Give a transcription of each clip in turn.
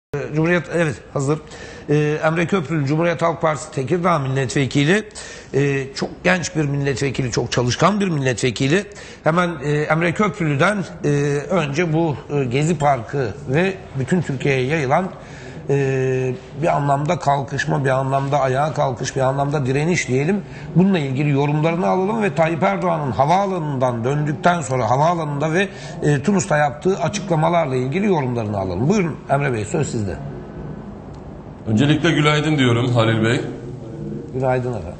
Cumhuriyet, evet, hazır. Emre Köprülü, Cumhuriyet Halk Partisi Tekirdağ Milletvekili, çok genç bir milletvekili, çok çalışkan bir milletvekili. Hemen Emre Köprülü'den önce bu Gezi Parkı ve bütün Türkiye'ye yayılan bir anlamda kalkışma, bir anlamda ayağa kalkış, bir anlamda direniş diyelim. Bununla ilgili yorumlarını alalım ve Tayyip Erdoğan'ın havaalanından döndükten sonra havaalanında ve Tunus'ta yaptığı açıklamalarla ilgili yorumlarını alalım. Buyurun Emre Bey, söz sizde. Öncelikle günaydın diyorum Halil Bey. Günaydın efendim.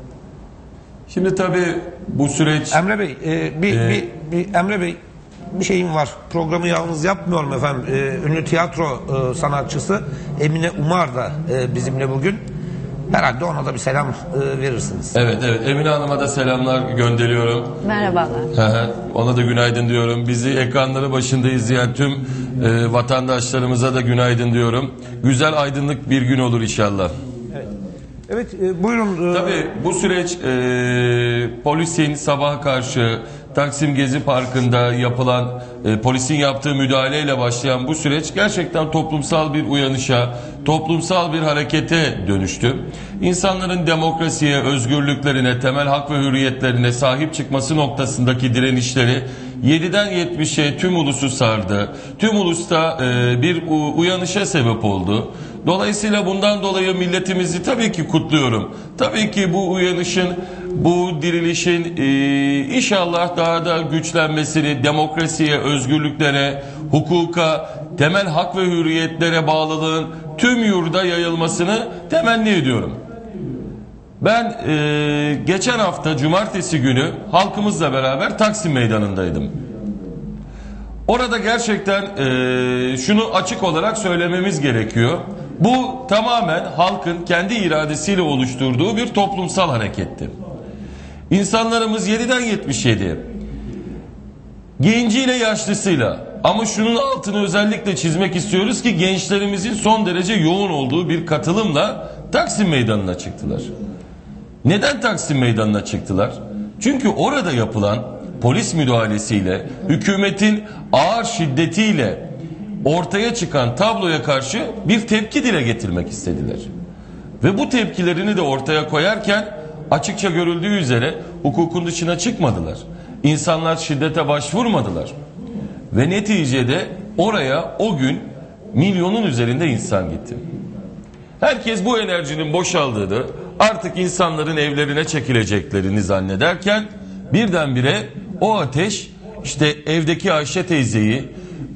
Şimdi tabii bu süreç... Emre Bey, Emre Bey, bir şeyim var. Programı yalnız yapmıyorum efendim. Ünlü tiyatro sanatçısı Emine Umar da bizimle bugün. Herhalde ona da bir selam verirsiniz. Evet, Emine Hanım'a da selamlar gönderiyorum. Merhabalar. Ona da günaydın diyorum. Bizi ekranları başında izleyen tüm vatandaşlarımıza da günaydın diyorum. Güzel, aydınlık bir gün olur inşallah. Evet, buyurun. Tabii bu süreç polisin sabaha karşı Taksim Gezi Parkı'nda yapılan polisin yaptığı müdahaleyle başlayan bu süreç gerçekten toplumsal bir uyanışa, toplumsal bir harekete dönüştü. İnsanların demokrasiye, özgürlüklerine, temel hak ve hürriyetlerine sahip çıkması noktasındaki direnişleri 7'den 70'e tüm ulusu sardı. Tüm ulusta bir uyanışa sebep oldu. Dolayısıyla bundan dolayı milletimizi tabii ki kutluyorum. Tabii ki bu uyanışın, bu dirilişin inşallah daha da güçlenmesini, demokrasiye, özgürlüklere, hukuka, temel hak ve hürriyetlere bağlılığın tüm yurda yayılmasını temenni ediyorum. Ben geçen hafta cumartesi günü halkımızla beraber Taksim Meydanı'ndaydım. Orada gerçekten şunu açık olarak söylememiz gerekiyor. Bu tamamen halkın kendi iradesiyle oluşturduğu bir toplumsal hareketti. İnsanlarımız 7'den 77, genciyle yaşlısıyla, ama şunun altını özellikle çizmek istiyoruz ki gençlerimizin son derece yoğun olduğu bir katılımla Taksim Meydanı'na çıktılar. Neden Taksim Meydanı'na çıktılar? Çünkü orada yapılan polis müdahalesiyle, hükümetin ağır şiddetiyle ortaya çıkan tabloya karşı bir tepki dile getirmek istediler. Ve bu tepkilerini de ortaya koyarken açıkça görüldüğü üzere hukukun dışına çıkmadılar. İnsanlar şiddete başvurmadılar. Ve neticede oraya o gün milyonun üzerinde insan gitti. Herkes bu enerjinin boşaldığını, artık insanların evlerine çekileceklerini zannederken birdenbire o ateş işte evdeki Ayşe teyzeyi,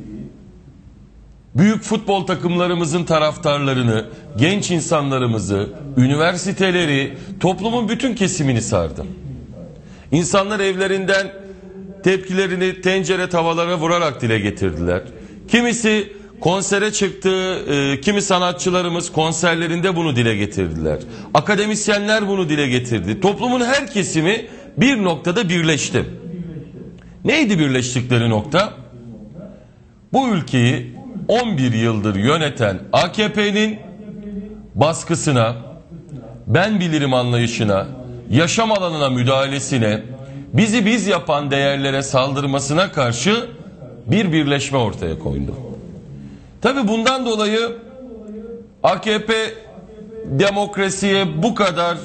büyük futbol takımlarımızın taraftarlarını, genç insanlarımızı, üniversiteleri, toplumun bütün kesimini sardı. İnsanlar evlerinden tepkilerini tencere tavalara vurarak dile getirdiler. Kimisi konsere çıktı, kimi sanatçılarımız konserlerinde bunu dile getirdiler. Akademisyenler bunu dile getirdi. Toplumun her kesimi bir noktada birleşti. Neydi birleştikleri nokta? Bu ülkeyi 11 yıldır yöneten AKP'nin baskısına, ben bilirim anlayışına, yaşam alanına müdahalesine, bizi biz yapan değerlere saldırmasına karşı bir birleşme ortaya koydu. Tabii bundan dolayı AKP demokrasiye bu kadar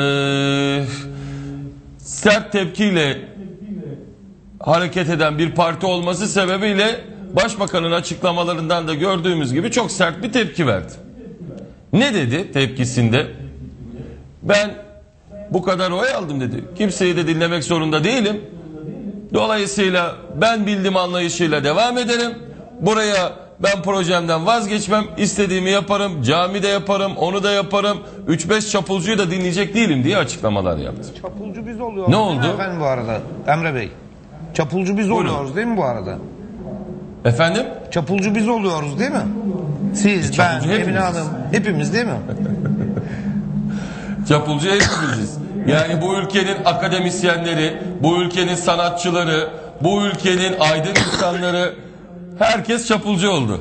sert tepkiyle hareket eden bir parti olması sebebiyle Başbakanın açıklamalarından da gördüğümüz gibi çok sert bir tepki verdi. Ne dedi tepkisinde? Ben bu kadar oy aldım dedi. Kimseyi de dinlemek zorunda değilim. Dolayısıyla ben bildiğim anlayışıyla devam ederim. Buraya ben projemden vazgeçmem. İstediğimi yaparım. Camide yaparım. Onu da yaparım. 3-5 çapulcuyu da dinleyecek değilim diye açıklamalar yaptı. Çapulcu biz oluyoruz. Ne oldu? Efendim bu arada Emre Bey. Çapulcu biz oluyoruz değil mi bu arada? Efendim? Çapulcu biz oluyoruz değil mi? Siz, ben, Emine Hanım, hepimiz değil mi? Çapulcu hepimiziz. Yani bu ülkenin akademisyenleri, bu ülkenin sanatçıları, bu ülkenin aydın insanları, herkes çapulcu oldu.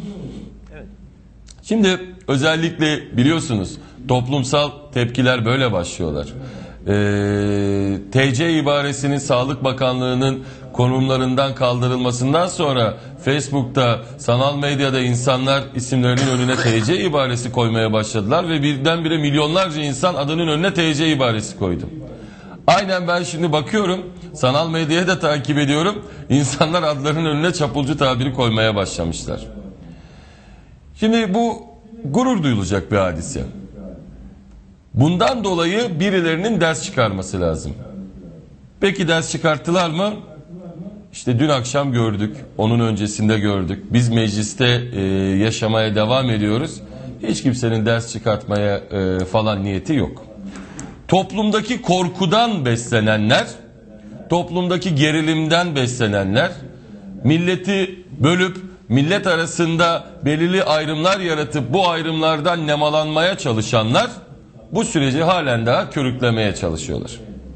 Şimdi özellikle biliyorsunuz toplumsal tepkiler böyle başlıyorlar. TC ibaresinin Sağlık Bakanlığı'nın konumlarından kaldırılmasından sonra Facebook'ta, sanal medyada insanlar isimlerinin önüne TC ibaresi koymaya başladılar ve birdenbire milyonlarca insan adının önüne TC ibaresi koydu. Aynen ben şimdi bakıyorum, sanal medyayı da takip ediyorum. İnsanlar adlarının önüne çapulcu tabiri koymaya başlamışlar. Şimdi bu gurur duyulacak bir hadise. Bundan dolayı birilerinin ders çıkarması lazım. Peki ders çıkarttılar mı? İşte dün akşam gördük, onun öncesinde gördük. Biz mecliste yaşamaya devam ediyoruz. Hiç kimsenin ders çıkartmaya falan niyeti yok. Toplumdaki korkudan beslenenler, toplumdaki gerilimden beslenenler, milleti bölüp millet arasında belirli ayrımlar yaratıp bu ayrımlardan nemalanmaya çalışanlar bu süreci halen daha körüklemeye çalışıyorlar.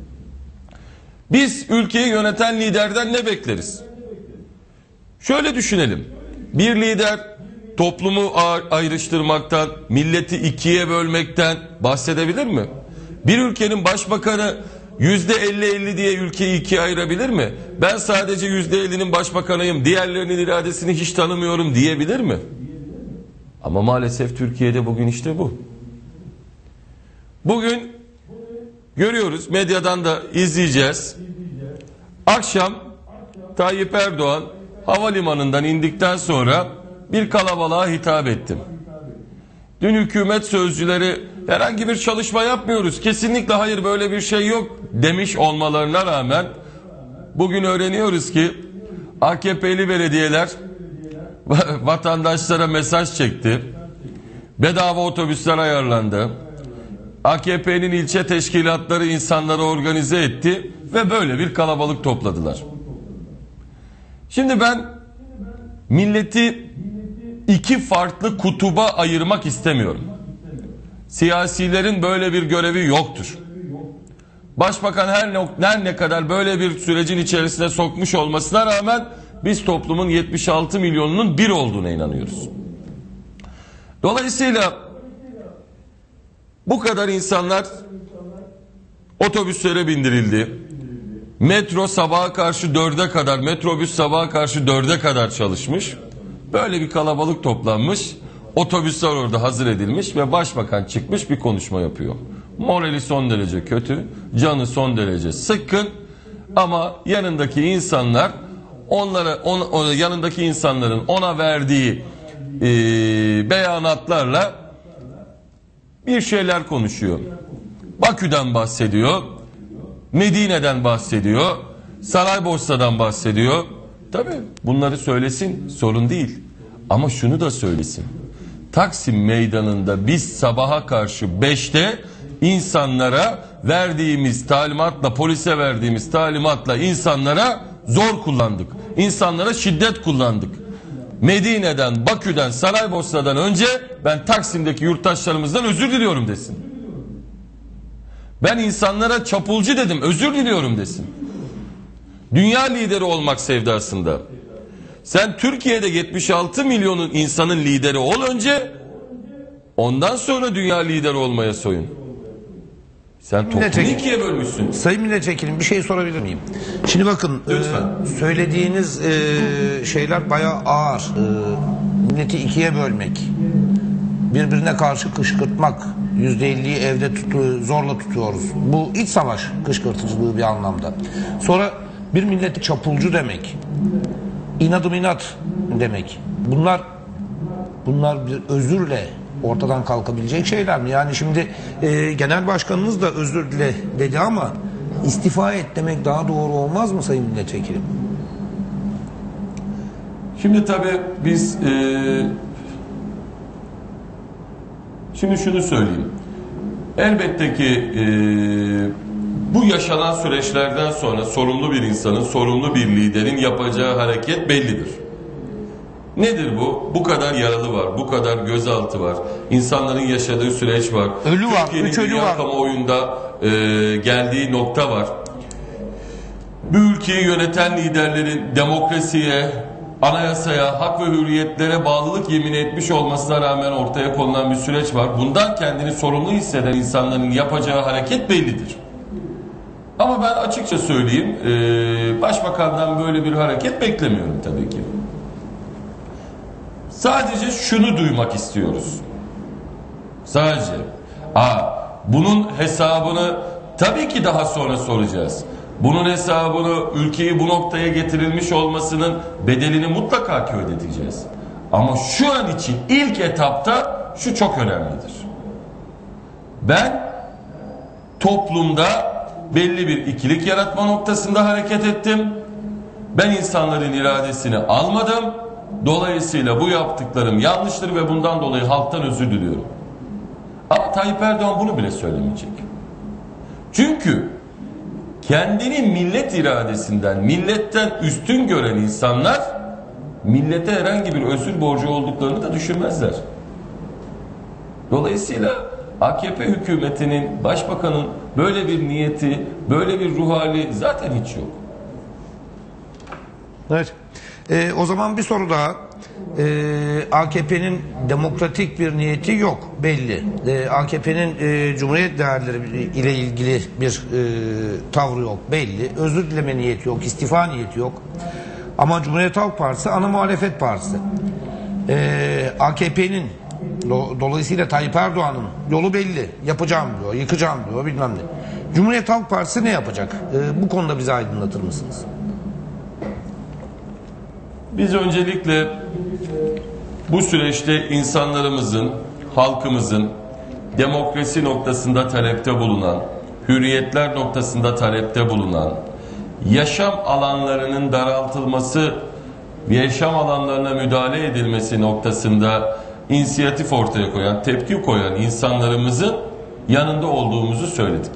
Biz ülkeyi yöneten liderden ne bekleriz? Şöyle düşünelim. Bir lider toplumu ayrıştırmaktan, milleti ikiye bölmekten bahsedebilir mi? Bir ülkenin başbakanı %50-50 diye ülkeyi ikiye ayırabilir mi? Ben sadece %50'nin başbakanıyım, diğerlerinin iradesini hiç tanımıyorum diyebilir mi? Ama maalesef Türkiye'de bugün işte bu. Bugün görüyoruz, medyadan da izleyeceğiz. Akşam Tayyip Erdoğan havalimanından indikten sonra bir kalabalığa hitap ettim. Dün hükümet sözcüleri herhangi bir çalışma yapmıyoruz, kesinlikle hayır böyle bir şey yok demiş olmalarına rağmen bugün öğreniyoruz ki AKP'li belediyeler vatandaşlara mesaj çekti. Bedava otobüsler ayarlandı. AKP'nin ilçe teşkilatları insanları organize etti ve böyle bir kalabalık topladılar. Şimdi ben milleti iki farklı kutuba ayırmak istemiyorum. Siyasilerin böyle bir görevi yoktur. Başbakan her ne kadar böyle bir sürecin içerisine sokmuş olmasına rağmen biz toplumun 76 milyonunun bir olduğuna inanıyoruz. Dolayısıyla bu kadar insanlar otobüslere bindirildi. Metro sabaha karşı 4'e kadar, metrobüs sabaha karşı 4'e kadar çalışmış. Böyle bir kalabalık toplanmış. Otobüsler orada hazır edilmiş ve başbakan çıkmış bir konuşma yapıyor. Morali son derece kötü, canı son derece sıkkın ama yanındaki insanlar yanındaki insanların ona verdiği beyanatlarla bir şeyler konuşuyor. Bakü'den bahsediyor, Medine'den bahsediyor, Saraybosna'dan bahsediyor. Tabii bunları söylesin, sorun değil. Ama şunu da söylesin. Taksim Meydanı'nda biz sabaha karşı 5'te insanlara verdiğimiz talimatla, polise verdiğimiz talimatla insanlara zor kullandık. İnsanlara şiddet kullandık. Medine'den, Bakü'den, Saraybosna'dan önce ben Taksim'deki yurttaşlarımızdan özür diliyorum desin. Ben insanlara çapulcu dedim, özür diliyorum desin. Dünya lideri olmak sevdasında. Sen Türkiye'de 76 milyonun insanın lideri ol önce, ondan sonra dünya lideri olmaya soyun. Sen toplumu ikiye bölmüşsün. Sayın Milletvekilim bir şey sorabilir miyim? Şimdi bakın söylediğiniz şeyler bayağı ağır. Milleti ikiye bölmek, birbirine karşı kışkırtmak, %50'yi evde zorla tutuyoruz. Bu iç savaş kışkırtıcılığı bir anlamda. Sonra bir milleti çapulcu demek, inadım inat demek. Bunlar bir özürle ortadan kalkabilecek şeyler mi? Yani şimdi genel başkanınız da özür dile dedi ama istifa et demek daha doğru olmaz mı Sayın Milletvekilim? Şimdi tabii biz şimdi şunu söyleyeyim. Elbette ki bu yaşanan süreçlerden sonra sorumlu bir insanın, sorumlu bir liderin yapacağı hareket bellidir. Nedir bu? Bu kadar yaralı var, bu kadar gözaltı var, insanların yaşadığı süreç var. Ölü var, Türkiye'nin 3 ölü dünya var. kamuoyunda geldiği nokta var. Bu ülkeyi yöneten liderlerin demokrasiye, anayasaya, hak ve hürriyetlere bağlılık yemin etmiş olmasına rağmen ortaya konulan bir süreç var. Bundan kendini sorumlu hisseden insanların yapacağı hareket bellidir. Ama ben açıkça söyleyeyim, başbakandan böyle bir hareket beklemiyorum tabii ki. Sadece şunu duymak istiyoruz. Sadece. Bunun hesabını tabii ki daha sonra soracağız. Bunun hesabını, ülkeyi bu noktaya getirilmiş olmasının bedelini mutlaka ki ödeteceğiz. Ama şu an için ilk etapta şu çok önemlidir. Ben toplumda belli bir ikilik yaratma noktasında hareket ettim. Ben insanların iradesini almadım. Dolayısıyla bu yaptıklarım yanlıştır ve bundan dolayı halktan özür diliyorum. Ama Tayyip Erdoğan bunu bile söylemeyecek. Çünkü kendini millet iradesinden, milletten üstün gören insanlar millete herhangi bir özür borcu olduklarını da düşünmezler. Dolayısıyla AKP hükümetinin, başbakanın böyle bir niyeti, böyle bir ruh hali zaten hiç yok. Evet. O zaman bir soru daha. AKP'nin demokratik bir niyeti yok belli. AKP'nin Cumhuriyet değerleri ile ilgili bir tavrı yok belli. Özür dileme niyeti yok, istifa niyeti yok. Ama Cumhuriyet Halk Partisi ana muhalefet partisi. AKP'nin dolayısıyla Tayyip Erdoğan'ın yolu belli. Yapacağım diyor, yıkacağım diyor, bilmem ne. Cumhuriyet Halk Partisi ne yapacak? Bu konuda bizi aydınlatır mısınız? Biz öncelikle bu süreçte insanlarımızın, halkımızın demokrasi noktasında talepte bulunan, hürriyetler noktasında talepte bulunan, yaşam alanlarının daraltılması, yaşam alanlarına müdahale edilmesi noktasında inisiyatif ortaya koyan, tepki koyan insanlarımızın yanında olduğumuzu söyledik.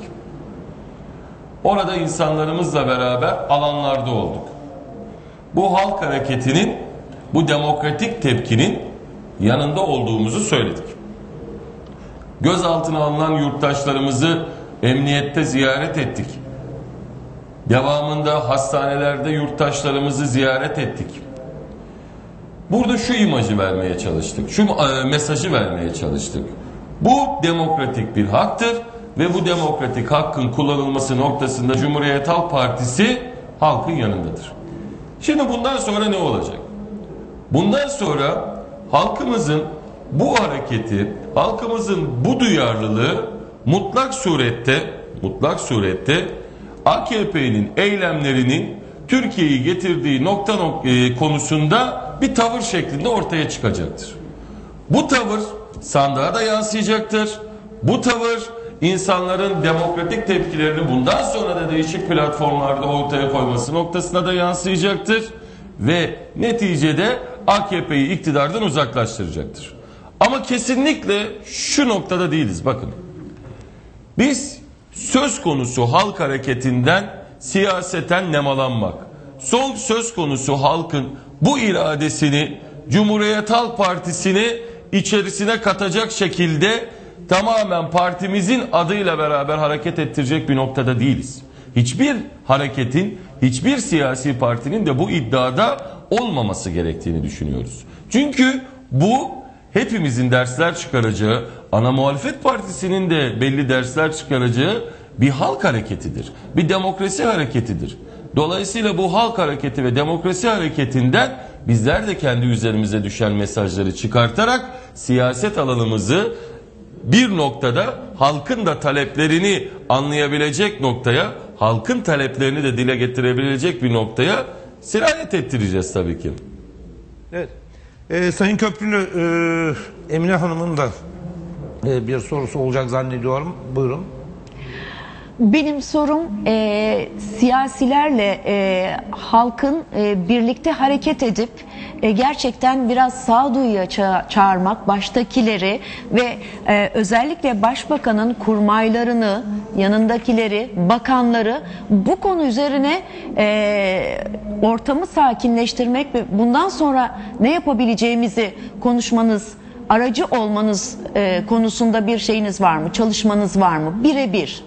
Orada insanlarımızla beraber alanlarda olduk. Bu halk hareketinin, bu demokratik tepkinin yanında olduğumuzu söyledik. Gözaltına alınan yurttaşlarımızı emniyette ziyaret ettik. Devamında hastanelerde yurttaşlarımızı ziyaret ettik. Burada şu imajı vermeye çalıştık, şu mesajı vermeye çalıştık. Bu demokratik bir haktır ve bu demokratik hakkın kullanılması noktasında Cumhuriyet Halk Partisi halkın yanındadır. Şimdi bundan sonra ne olacak? Bundan sonra halkımızın bu hareketi, halkımızın bu duyarlılığı mutlak surette AKP'nin eylemlerinin Türkiye'yi getirdiği nokta konusunda bir tavır şeklinde ortaya çıkacaktır. Bu tavır sandığa da yansıyacaktır. Bu tavır insanların demokratik tepkilerini bundan sonra da değişik platformlarda ortaya koyması noktasına da yansıyacaktır ve neticede AKP'yi iktidardan uzaklaştıracaktır. Ama kesinlikle şu noktada değiliz. Bakın, biz söz konusu halk hareketinden siyaseten nemalanmak, söz konusu halkın bu iradesini Cumhuriyet Halk Partisi'ni içerisine katacak şekilde tamamen partimizin adıyla beraber hareket ettirecek bir noktada değiliz. Hiçbir hareketin, hiçbir siyasi partinin de bu iddiada olmaması gerektiğini düşünüyoruz. Çünkü bu hepimizin dersler çıkaracağı, ana muhalefet partisinin de belli dersler çıkaracağı bir halk hareketidir. Bir demokrasi hareketidir. Dolayısıyla bu halk hareketi ve demokrasi hareketinden bizler de kendi üzerimize düşen mesajları çıkartarak siyaset alanımızı bir noktada halkın da taleplerini anlayabilecek noktaya, halkın taleplerini de dile getirebilecek bir noktaya sirayet ettireceğiz tabii ki. Evet. Sayın Köprülü, Emine Hanım'ın da bir sorusu olacak zannediyorum. Buyurun. Benim sorum siyasilerle halkın birlikte hareket edip gerçekten biraz sağduyuya çağırmak, baştakileri ve özellikle başbakanın kurmaylarını, yanındakileri, bakanları bu konu üzerine ortamı sakinleştirmek ve bundan sonra ne yapabileceğimizi konuşmanız, aracı olmanız konusunda bir şeyiniz var mı, çalışmanız var mı? Birebir.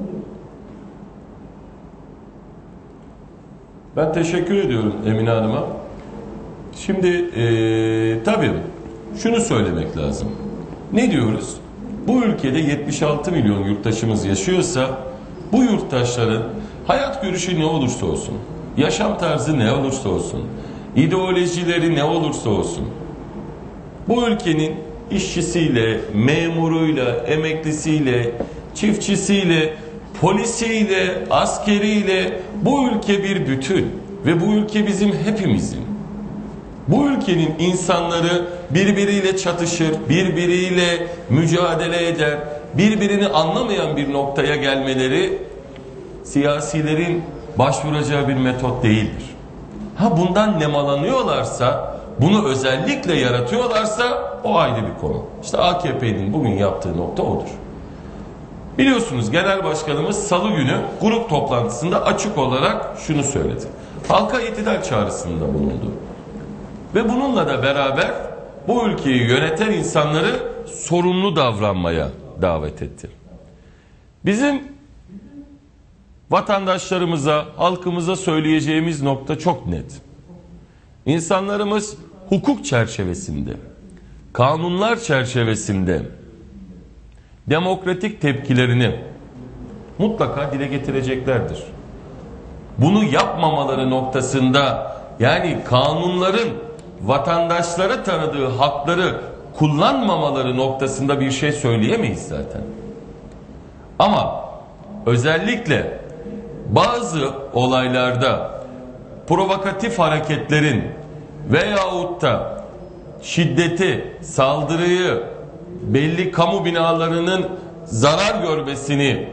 Ben teşekkür ediyorum Emine Hanım'a. Şimdi tabii şunu söylemek lazım. Ne diyoruz? Bu ülkede 76 milyon yurttaşımız yaşıyorsa bu yurttaşların hayat görüşü ne olursa olsun, yaşam tarzı ne olursa olsun, ideolojileri ne olursa olsun, bu ülkenin işçisiyle, memuruyla, emeklisiyle, çiftçisiyle, polisiyle, askeriyle bu ülke bir bütün ve bu ülke bizim hepimizin. Bu ülkenin insanları birbiriyle çatışır, birbiriyle mücadele eder, birbirini anlamayan bir noktaya gelmeleri siyasilerin başvuracağı bir metot değildir. Ha bundan nemalanıyorlarsa, bunu özellikle yaratıyorlarsa o ayrı bir konu. İşte AKP'nin bugün yaptığı nokta odur. Biliyorsunuz Genel Başkanımız Salı günü grup toplantısında açık olarak şunu söyledi. Halka itidal çağrısında bulundu. Ve bununla da beraber bu ülkeyi yöneten insanları sorumlu davranmaya davet etti. Bizim vatandaşlarımıza, halkımıza söyleyeceğimiz nokta çok net. İnsanlarımız hukuk çerçevesinde, kanunlar çerçevesinde demokratik tepkilerini mutlaka dile getireceklerdir. Bunu yapmamaları noktasında, yani kanunların vatandaşlara tanıdığı hakları kullanmamaları noktasında bir şey söyleyemeyiz zaten. Ama özellikle bazı olaylarda provokatif hareketlerin veyahut da şiddeti, saldırıyı, belli kamu binalarının zarar görmesini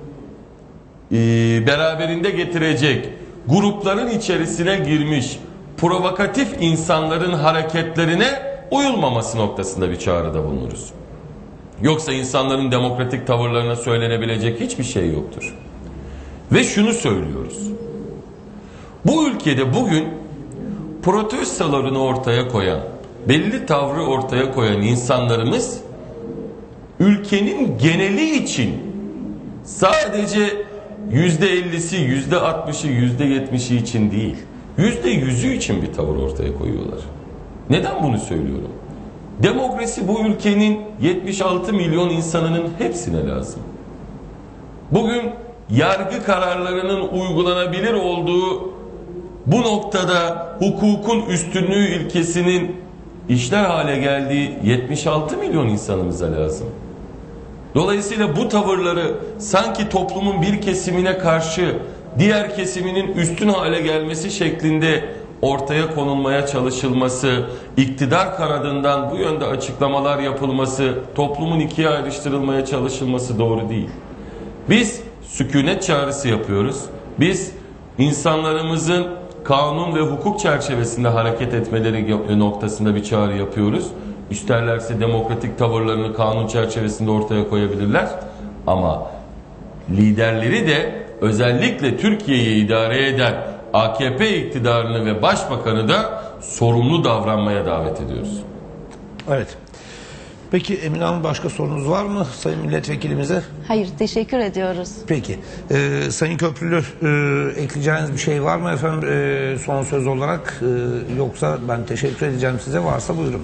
beraberinde getirecek grupların içerisine girmiş provokatif insanların hareketlerine uyulmaması noktasında bir çağrıda bulunuruz. Yoksa insanların demokratik tavırlarına söylenebilecek hiçbir şey yoktur. Ve şunu söylüyoruz. Bu ülkede bugün protestolarını ortaya koyan, belli tavrı ortaya koyan insanlarımız ülkenin geneli için sadece %50'si, %60'ı, %70'i için değil, %100'ü için bir tavır ortaya koyuyorlar. Neden bunu söylüyorum? Demokrasi bu ülkenin 76 milyon insanının hepsine lazım. Bugün yargı kararlarının uygulanabilir olduğu bu noktada hukukun üstünlüğü ilkesinin işler hale geldiği 76 milyon insanımıza lazım. Dolayısıyla bu tavırları sanki toplumun bir kesimine karşı diğer kesiminin üstün hale gelmesi şeklinde ortaya konulmaya çalışılması, iktidar kanadından bu yönde açıklamalar yapılması, toplumun ikiye ayrıştırılmaya çalışılması doğru değil. Biz sükunet çağrısı yapıyoruz. Biz insanlarımızın kanun ve hukuk çerçevesinde hareket etmeleri noktasında bir çağrı yapıyoruz. İsterlerse demokratik tavırlarını kanun çerçevesinde ortaya koyabilirler. Ama liderleri de özellikle Türkiye'yi idare eden AKP iktidarını ve başbakanı da sorumlu davranmaya davet ediyoruz. Evet. Peki Emine Hanım, başka sorunuz var mı Sayın Milletvekilimize? Hayır, teşekkür ediyoruz. Peki. Sayın Köprülü, ekleyeceğiniz bir şey var mı efendim son söz olarak? Yoksa ben teşekkür edeceğim size, varsa buyurun.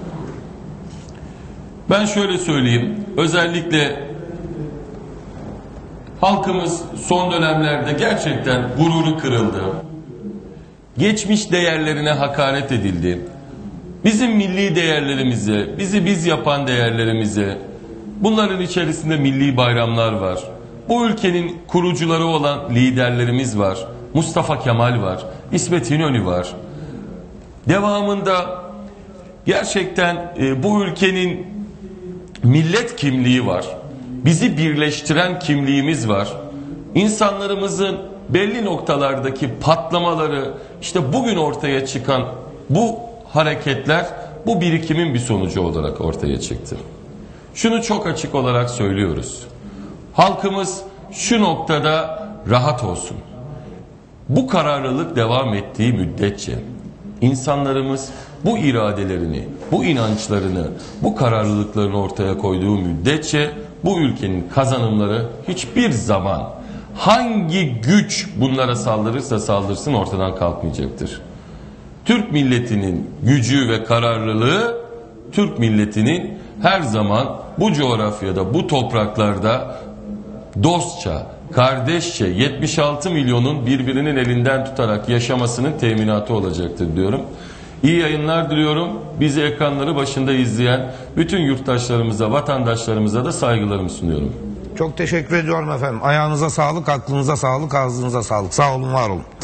Ben şöyle söyleyeyim. Özellikle halkımız son dönemlerde gerçekten gururu kırıldı. Geçmiş değerlerine hakaret edildi. Bizim milli değerlerimize, bizi biz yapan değerlerimize, bunların içerisinde milli bayramlar var. Bu ülkenin kurucuları olan liderlerimiz var. Mustafa Kemal var, İsmet İnönü var. Devamında gerçekten bu ülkenin millet kimliği var. Bizi birleştiren kimliğimiz var. İnsanlarımızın belli noktalardaki patlamaları, işte bugün ortaya çıkan bu hareketler, bu birikimin bir sonucu olarak ortaya çıktı. Şunu çok açık olarak söylüyoruz. Halkımız şu noktada rahat olsun. Bu kararlılık devam ettiği müddetçe insanlarımız bu iradelerini, bu inançlarını, bu kararlılıklarını ortaya koyduğu müddetçe bu ülkenin kazanımları hiçbir zaman hangi güç bunlara saldırırsa saldırsın ortadan kalkmayacaktır. Türk milletinin gücü ve kararlılığı, Türk milletinin her zaman bu coğrafyada, bu topraklarda dostça, kardeşçe 76 milyonun birbirinin elinden tutarak yaşamasının teminatı olacaktır diyorum. İyi yayınlar diliyorum. Bizi ekranları başında izleyen bütün yurttaşlarımıza, vatandaşlarımıza da saygılarımı sunuyorum. Çok teşekkür ediyorum efendim. Ayağınıza sağlık, aklınıza sağlık, ağzınıza sağlık. Sağ olun, var olun.